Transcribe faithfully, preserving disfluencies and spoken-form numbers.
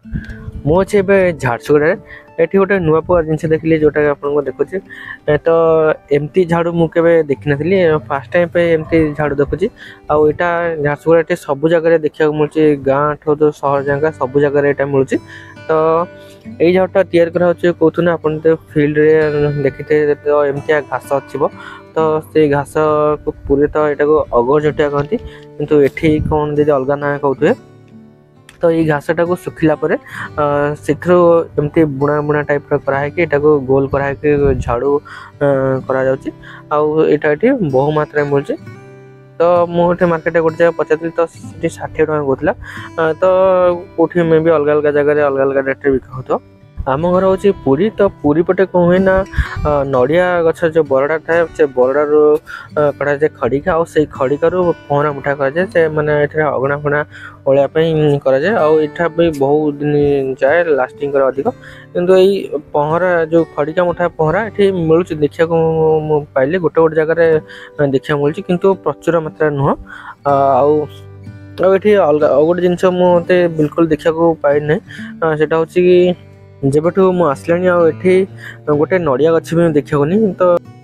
ମୁଁ ଅଛି ଏବେ ଝାରସୁଗୁଡ଼ାରେ। ଏଠି ଗୋଟେ ନୂଆ ପୁଆ ଜିନିଷ ଦେଖିଲି ଯୋଉଟା ଆପଣଙ୍କୁ ଦେଖୁଛି। ତ ଏମିତି ଝାଡ଼ୁ ମୁଁ କେବେ ଦେଖିନଥିଲି, ଫାର୍ଷ୍ଟ ଟାଇମ୍ ପାଇଁ ଏମିତି ଝାଡ଼ୁ ଦେଖୁଛି। ଆଉ ଏଇଟା ଝାରସୁଗୁଡ଼ା ଏଠି ସବୁ ଜାଗାରେ ଦେଖିବାକୁ ମିଳୁଛି, ଗାଁ ଠୁ ସହର ଜାଗା ସବୁ ଜାଗାରେ ଏଇଟା ମିଳୁଛି। ତ ଏଇ ଝାଡ଼ୁଟା ତିଆରି କରାହେଉଛି କୋଉଠୁ ନା, ଆପଣ ତ ଫିଲ୍ଡରେ ଦେଖିଥିବେ ତ ଏମିତିଆ ଘାସ ଥିବ, ତ ସେଇ ଘାସକୁ ପୁରୀ ତ ଏଇଟାକୁ ଅଗର ଝଟିଆ କହନ୍ତି, କିନ୍ତୁ ଏଠି କ'ଣ ଯଦି ଅଲଗା ନାଁ କହୁଥିବେ। ତ ଏଇ ଘାସଟାକୁ ଶୁଖିଲା ପରେ ସେଥିରୁ ଏମିତି ବୁଣା ବୁଣା ଟାଇପ୍ର କରାହେଇକି ଏଟାକୁ ଗୋଲ କରାହେଇକି ଝାଡ଼ୁ କରାଯାଉଛି। ଆଉ ଏଇଟା ଏଠି ବହୁ ମାତ୍ରାରେ ମିଳୁଛି। ତ ମୁଁ ଏଠି ମାର୍କେଟରେ ଗୋଟେ ଜାଗା ପଚାରିଥିଲି, ତ ସେଠି ଷାଠିଏ ଟଙ୍କା କହୁଥିଲା। ତ କେଉଁଠି ମେ ବି ଅଲଗା ଅଲଗା ଜାଗାରେ ଅଲଗା ଅଲଗା ରେଟ୍ରେ ବିକା ହେଉଥିବ। ଆମ ଘର ହେଉଛି ପୁରୀ। ତ ପୁରୀ ପଟେ କ'ଣ ହୁଏ ନା, ନଡ଼ିଆ ଗଛ ଯେଉଁ ବରଡ଼ା ଥାଏ, ସେ ବରଡ଼ାରୁ କଢ଼ାଯାଏ ଖଡ଼ିକା, ଆଉ ସେଇ ଖଡ଼ିକାରୁ ପହଁରା ମୁଠା କରାଯାଏ। ସେ ମାନେ ଏଠାରେ ଅଗଣା ଫଗଣା ଓଳେଇବା ପାଇଁ କରାଯାଏ। ଆଉ ଏଠା ବି ବହୁତ ଦିନ ଯାଏ, ଲାଷ୍ଟିଂ କରେ ଅଧିକ। କିନ୍ତୁ ଏଇ ପହଁରା ଯେଉଁ ଖଡ଼ିକା ମୁଠା ପହଁରା ଏଠି ମିଳୁଛି ଦେଖିବାକୁ, ମୁଁ ପାଇଲି ଗୋଟେ ଗୋଟେ ଜାଗାରେ ଦେଖିବାକୁ ମିଳୁଛି, କିନ୍ତୁ ପ୍ରଚୁର ମାତ୍ରାରେ ନୁହଁ। ଆଉ ଆଉ ଏଠି ଅଲଗା ଆଉ ଗୋଟେ ଜିନିଷ ମୁଁ ମୋତେ ବିଲକୁଲ ଦେଖିବାକୁ ପାଇନାହିଁ, ସେଇଟା ହେଉଛି କି ଯେବେଠୁ ମୁଁ ଆସିଲାଣି ଆଉ ଏଠି ଗୋଟେ ନଡ଼ିଆ ଗଛ ବି ଦେଖିବାକୁ ନି। ତ